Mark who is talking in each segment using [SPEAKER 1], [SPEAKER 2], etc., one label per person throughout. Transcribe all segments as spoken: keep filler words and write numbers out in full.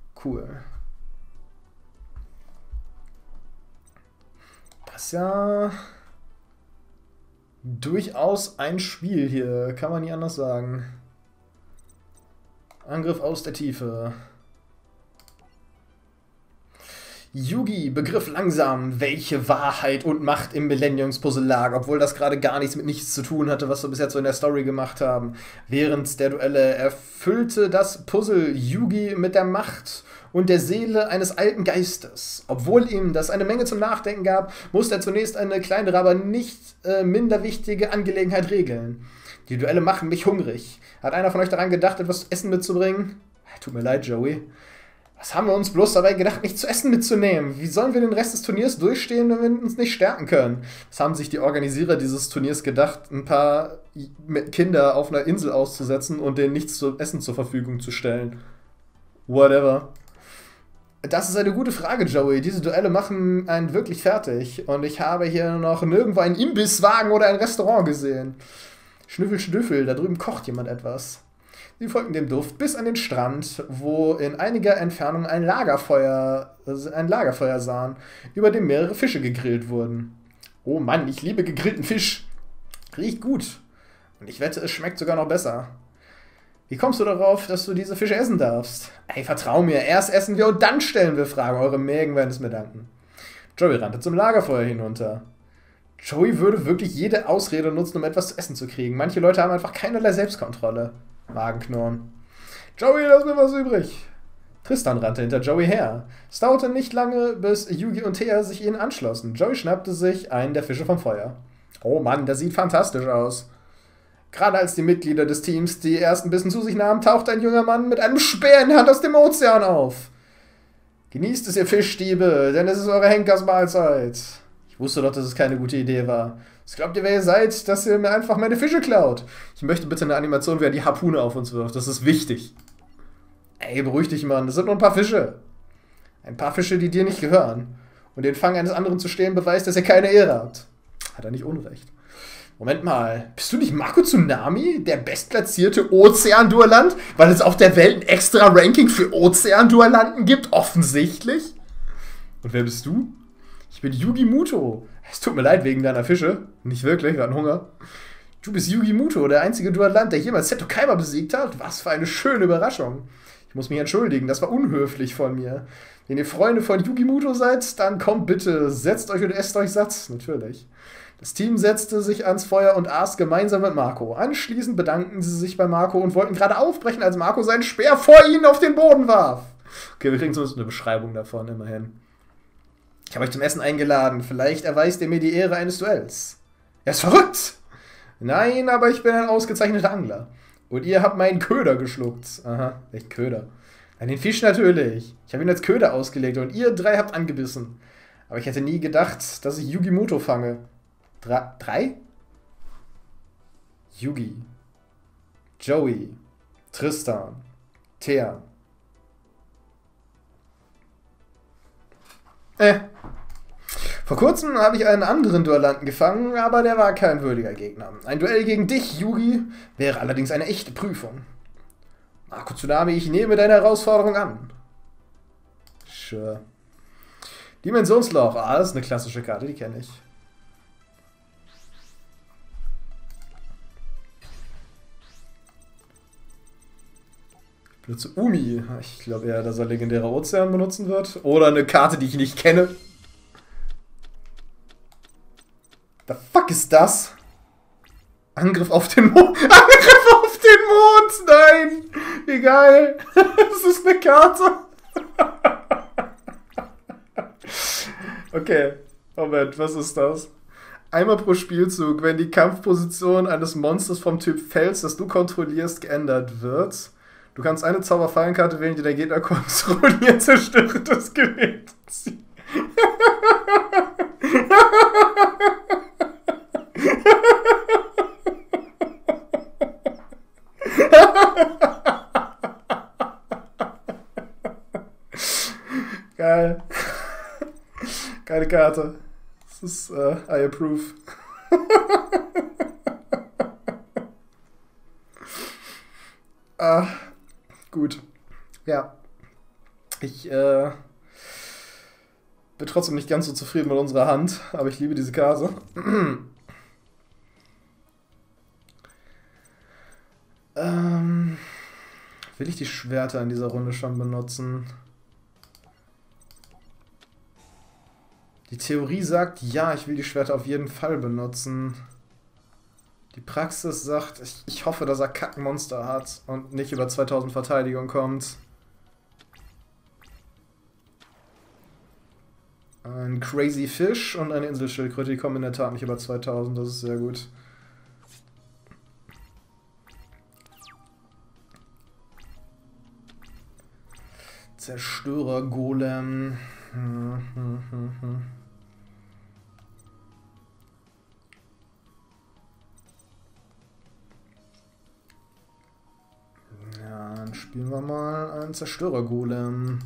[SPEAKER 1] Cool. Das ist ja durchaus ein Spiel hier, kann man nie anders sagen. Angriff aus der Tiefe. Yugi begriff langsam, welche Wahrheit und Macht im Millenniums-Puzzle lag, obwohl das gerade gar nichts mit nichts zu tun hatte, was wir bis jetzt so in der Story gemacht haben. Während der Duelle erfüllte das Puzzle Yugi mit der Macht und der Seele eines alten Geistes. Obwohl ihm das eine Menge zum Nachdenken gab, musste er zunächst eine kleinere, aber nicht äh, minder wichtige Angelegenheit regeln. Die Duelle machen mich hungrig. Hat einer von euch daran gedacht, etwas zu essen mitzubringen? Tut mir leid, Joey. Was haben wir uns bloß dabei gedacht, nichts zu essen mitzunehmen? Wie sollen wir den Rest des Turniers durchstehen, wenn wir uns nicht stärken können? Was haben sich die Organisierer dieses Turniers gedacht, ein paar Kinder auf einer Insel auszusetzen und denen nichts zu essen zur Verfügung zu stellen? Whatever. Das ist eine gute Frage, Joey. Diese Duelle machen einen wirklich fertig. Und ich habe hier noch nirgendwo einen Imbisswagen oder ein Restaurant gesehen. Schnüffel, Schnüffel, da drüben kocht jemand etwas. Sie folgten dem Duft bis an den Strand, wo in einiger Entfernung ein Lagerfeuer, ein Lagerfeuer sahen, über dem mehrere Fische gegrillt wurden. Oh Mann, ich liebe gegrillten Fisch. Riecht gut. Und ich wette, es schmeckt sogar noch besser. Wie kommst du darauf, dass du diese Fische essen darfst? Ey, vertrau mir, erst essen wir und dann stellen wir Fragen. Eure Mägen werden es mir danken. Joey rannte zum Lagerfeuer hinunter. Joey würde wirklich jede Ausrede nutzen, um etwas zu essen zu kriegen. Manche Leute haben einfach keinerlei Selbstkontrolle. Magenknurren. Joey, lass mir was übrig. Tristan rannte hinter Joey her. Es dauerte nicht lange, bis Yugi und Thea sich ihnen anschlossen. Joey schnappte sich einen der Fische vom Feuer. Oh Mann, das sieht fantastisch aus. Gerade als die Mitglieder des Teams die ersten Bissen zu sich nahmen, tauchte ein junger Mann mit einem Speer in der Hand aus dem Ozean auf. Genießt es, ihr Fischdiebe, denn es ist eure Henkersmahlzeit. Ich wusste doch, dass es keine gute Idee war. Was glaubt ihr, wer ihr seid, dass ihr mir einfach meine Fische klaut? Ich möchte bitte eine Animation, wer die Harpune auf uns wirft. Das ist wichtig. Ey, beruhig dich, Mann. Das sind nur ein paar Fische. Ein paar Fische, die dir nicht gehören. Und den Fang eines anderen zu stehlen, beweist, dass ihr keine Ehre habt. Hat er nicht Unrecht. Moment mal. Bist du nicht Marco Tsunami? Der bestplatzierte Ozeanduellant? Weil es auf der Welt ein extra Ranking für Ozeanduellanten gibt? Offensichtlich. Und wer bist du? Ich bin Yugi Muto. Es tut mir leid wegen deiner Fische. Nicht wirklich, wir hatten Hunger. Du bist Yugi Muto, der einzige Duellant, der jemals Seto Kaiba besiegt hat. Was für eine schöne Überraschung. Ich muss mich entschuldigen, das war unhöflich von mir. Wenn ihr Freunde von Yugi Muto seid, dann kommt bitte, setzt euch und esst euch satt. Natürlich. Das Team setzte sich ans Feuer und aß gemeinsam mit Marco. Anschließend bedankten sie sich bei Marco und wollten gerade aufbrechen, als Marco seinen Speer vor ihnen auf den Boden warf. Okay, wir kriegen zumindest eine Beschreibung davon, immerhin. Ich habe euch zum Essen eingeladen. Vielleicht erweist ihr mir die Ehre eines Duells. Er ist verrückt! Nein, aber ich bin ein ausgezeichneter Angler. Und ihr habt meinen Köder geschluckt. Aha, echt Köder. Nein, den Fisch natürlich. Ich habe ihn als Köder ausgelegt und ihr drei habt angebissen. Aber ich hätte nie gedacht, dass ich Yugi Muto fange. Dra drei? Yugi. Joey. Tristan. Thea. Äh. Vor kurzem habe ich einen anderen Duellanten gefangen, aber der war kein würdiger Gegner. Ein Duell gegen dich, Yugi, wäre allerdings eine echte Prüfung. Marco Tsunami, ich nehme deine Herausforderung an. Sure. Dimensionsloch. Ah, das ist eine klassische Karte, die kenne ich. Blitze Umi. Ich glaube eher, dass er legendärer Ozean benutzen wird. Oder eine Karte, die ich nicht kenne. The fuck ist das? Angriff auf den Mond. Angriff auf den Mond! Nein! Wie geil! Das ist eine Karte. Okay. Moment, was ist das? Einmal pro Spielzug, wenn die Kampfposition eines Monsters vom Typ Fels, das du kontrollierst, geändert wird. Du kannst eine Zauberfallenkarte wählen, die der Gegner kontrolliert, zerstöre das Gerät. Geil. Geile Karte. Das ist, uh, I approve. Ah, gut. Ja. Ich äh, bin trotzdem nicht ganz so zufrieden mit unserer Hand, aber ich liebe diese Karte. ähm, will ich die Schwerter in dieser Runde schon benutzen? Die Theorie sagt, ja, ich will die Schwerter auf jeden Fall benutzen. Die Praxis sagt, ich, ich hoffe, dass er Kackmonster hat und nicht über zweitausend Verteidigung kommt. Ein Crazy Fish und eine Inselschildkröte, die kommen in der Tat nicht über zweitausend, das ist sehr gut. Zerstörer-Golem. Hm, hm, hm, hm. Ja, dann spielen wir mal einen Zerstörer-Golem.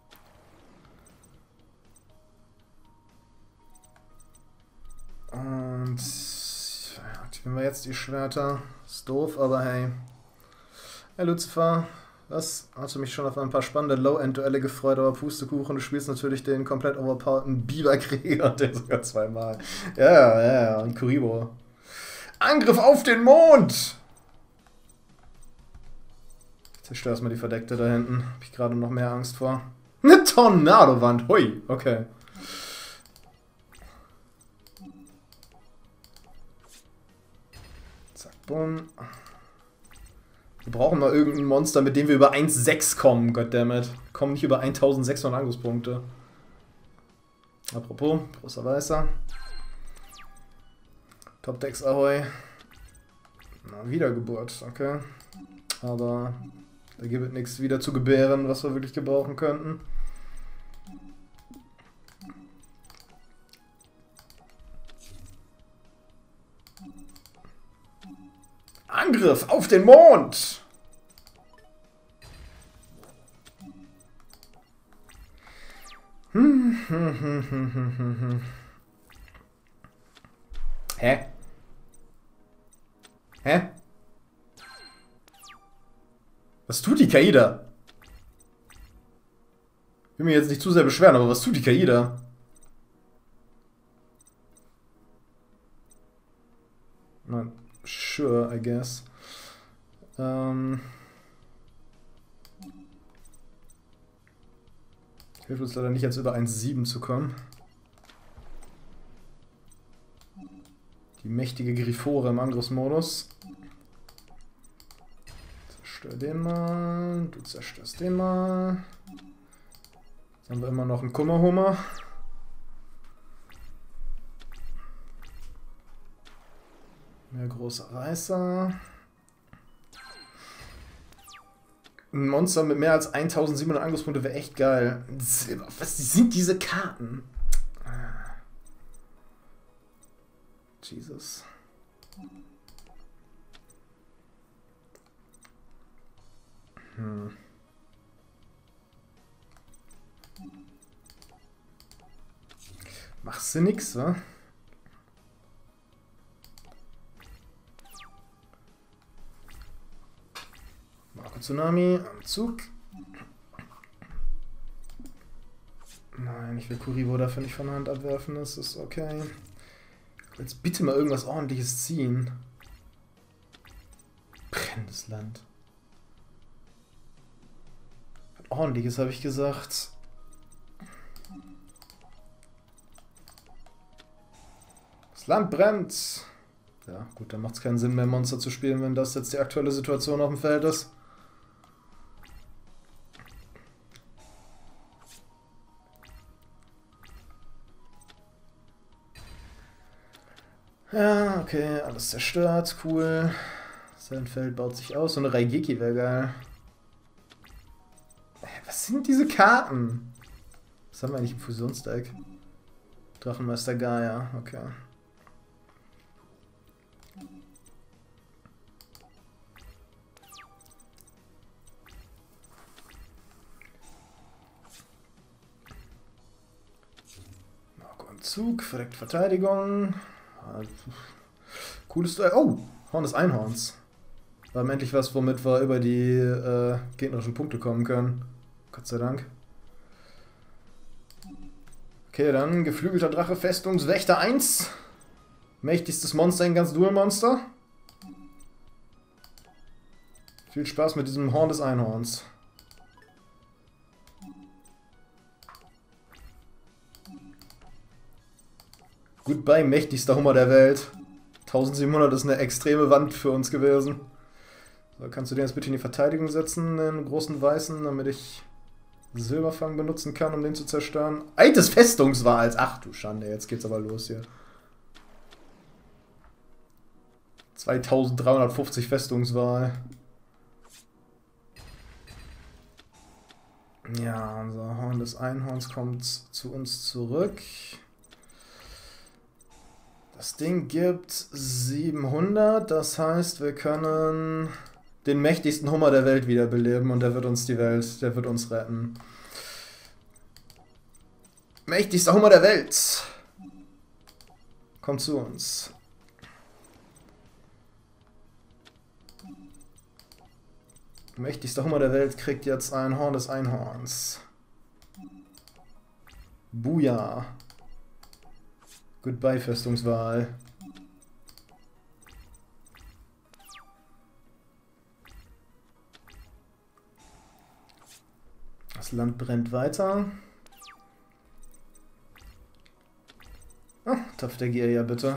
[SPEAKER 1] Und ja, aktivieren wir jetzt die Schwerter. Ist doof, aber hey. Hey Lucifer, was? Hatte mich schon auf ein paar spannende Low-End-Duelle gefreut, aber Pustekuchen, du spielst natürlich den komplett overpowerten Biberkrieger, den sogar zweimal. Ja, ja, ja, und Kuribo. Angriff auf den Mond! Ich zerstöre erstmal die Verdeckte da hinten. Hab ich gerade noch mehr Angst vor. Eine Tornadowand, hui, okay. Zack, bumm. Wir brauchen mal irgendein Monster, mit dem wir über eins Komma sechs kommen, goddammit. Wir kommen nicht über eintausendsechshundert Angriffspunkte. Apropos, großer Weißer. Top-Decks Ahoi. Na, Wiedergeburt, okay. Aber da gibt es nichts wieder zu gebären, was wir wirklich gebrauchen könnten. Angriff auf den Mond! Hm, hm, hm, hm, hm, hm, hm. Hä? Hä? Was tut die K I da? Ich will mich jetzt nicht zu sehr beschweren, aber was tut die K I da? Nein. Sure, I guess. Ähm. Hilft uns leider nicht, jetzt über eins Komma sieben zu kommen. Die mächtige Griffore im Angriffsmodus. Zerstör den mal. Du zerstörst den mal. Jetzt haben wir immer noch einen Kummerhummer. Mehr großer Reißer. Ein Monster mit mehr als eintausendsiebenhundert Angriffspunkte wäre echt geil. Was sind diese Karten? Jesus. Hm. Machst du nix, wa? Tsunami am Zug. Nein, ich will Kuribo dafür nicht von der Hand abwerfen, das ist okay. Jetzt bitte mal irgendwas Ordentliches ziehen. Brennendes Land. Ordentliches habe ich gesagt. Das Land brennt. Ja, gut, dann macht es keinen Sinn mehr, Monster zu spielen, wenn das jetzt die aktuelle Situation auf dem Feld ist. Ja, okay, alles zerstört, cool. Sein Feld baut sich aus. So eine Raigeki wäre geil. Was sind diese Karten? Was haben wir eigentlich im Fusionsdeck? Drachenmeister Gaia, okay. Marco im Zug, verreckt Verteidigung. Cooles Teil. Oh, Horn des Einhorns. Wir haben endlich was, womit wir über die äh, gegnerischen Punkte kommen können. Gott sei Dank. Okay, dann geflügelter Drache, Festungswächter eins. Mächtigstes Monster in ganz Duel-Monster. Viel Spaß mit diesem Horn des Einhorns. Goodbye, mächtigster Hummer der Welt. eintausendsiebenhundert ist eine extreme Wand für uns gewesen. So, kannst du den jetzt bitte in die Verteidigung setzen, den großen Weißen, damit ich Silberfang benutzen kann, um den zu zerstören. Eid des Festungswahls! Ach du Schande, jetzt geht's aber los hier. zweitausenddreihundertfünfzig Festungswahl. Ja, unser Horn des Einhorns kommt zu uns zurück. Das Ding gibt siebenhundert, das heißt, wir können den mächtigsten Hummer der Welt wiederbeleben und der wird uns die Welt, der wird uns retten. Mächtigster Hummer der Welt! Kommt zu uns. Mächtigster Hummer der Welt kriegt jetzt ein Horn des Einhorns. Buja. Goodbye, Festungswahl. Das Land brennt weiter. Ah, Topf der Gier, ja bitte.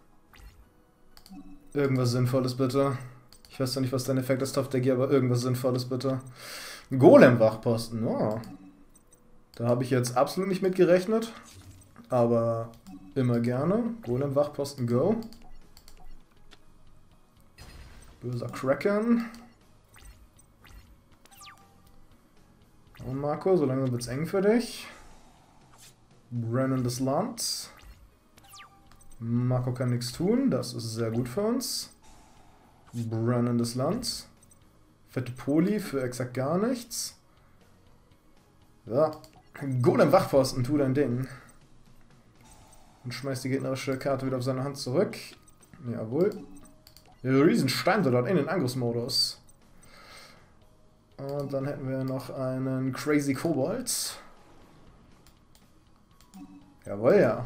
[SPEAKER 1] Irgendwas Sinnvolles bitte. Ich weiß zwar nicht, was dein Effekt ist, Topf der Gier, aber irgendwas Sinnvolles bitte. Golem-Wachposten, oh. Da habe ich jetzt absolut nicht mit gerechnet. Aber immer gerne. Golem-Wachposten, go. Böser Kraken. Und Marco, so langsam wird's eng für dich. Brennendes Land. Marco kann nichts tun, das ist sehr gut für uns. Brennendes Land. Fette Poli für exakt gar nichts. Ja. Golem-Wachposten, tu dein Ding. Und schmeißt die gegnerische Karte wieder auf seine Hand zurück. Jawohl. Riesensteinsoldat in den Angriffsmodus. Und dann hätten wir noch einen Crazy Kobold. Jawohl, ja.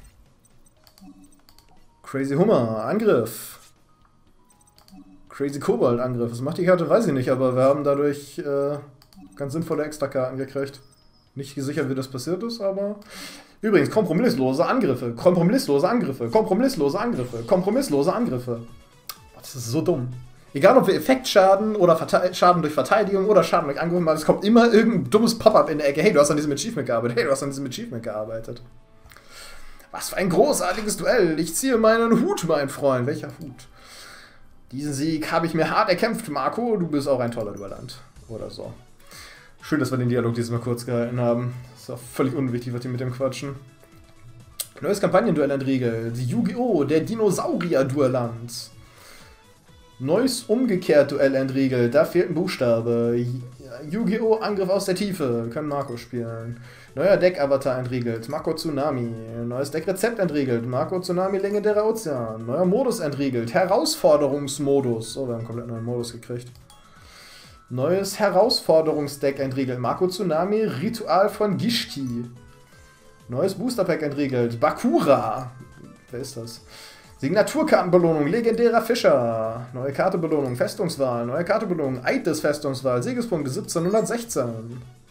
[SPEAKER 1] Crazy Hummer, Angriff. Crazy Kobold, Angriff. Was macht die Karte, weiß ich nicht, aber wir haben dadurch äh, ganz sinnvolle Extrakarten gekriegt. Nicht sicher, wie das passiert ist, aber... Übrigens, kompromisslose Angriffe, kompromisslose Angriffe, kompromisslose Angriffe, kompromisslose Angriffe. Das ist so dumm. Egal, ob wir Effektschaden oder Verte Schaden durch Verteidigung oder Schaden durch Angriff machen, es kommt immer irgendein dummes Pop-up in der Ecke. Hey, du hast an diesem Achievement gearbeitet. Hey, du hast an diesem Achievement gearbeitet. Was für ein großartiges Duell. Ich ziehe meinen Hut, mein Freund. Welcher Hut? Diesen Sieg habe ich mir hart erkämpft, Marco. Du bist auch ein toller Duellant. Oder so. Schön, dass wir den Dialog diesmal kurz gehalten haben. Ist auch völlig unwichtig, was die mit dem quatschen. Neues Kampagnenduell entriegelt. Yu-Gi-Oh! Der Dinosaurier-Duellant. Neues Umgekehrt-Duell entriegelt. Da fehlt ein Buchstabe. Yu-Gi-Oh! Angriff aus der Tiefe. Können Marco spielen. Neuer Deck-Avatar entriegelt. Marco Tsunami. Neues Deck-Rezept entriegelt. Marco Tsunami Legendärer Ozean. Neuer Modus entriegelt. Herausforderungsmodus. Oh, wir haben einen komplett neuen Modus gekriegt. Neues Herausforderungsdeck entriegelt. Marco Tsunami, Ritual von Gishki. Neues Boosterpack entriegelt. Bakura. Wer ist das? Signaturkartenbelohnung, legendärer Fischer. Neue Kartebelohnung, Festungswahl. Neue Kartebelohnung, Eid des Festungswahl. Siegespunkte siebzehnhundertsechzehn.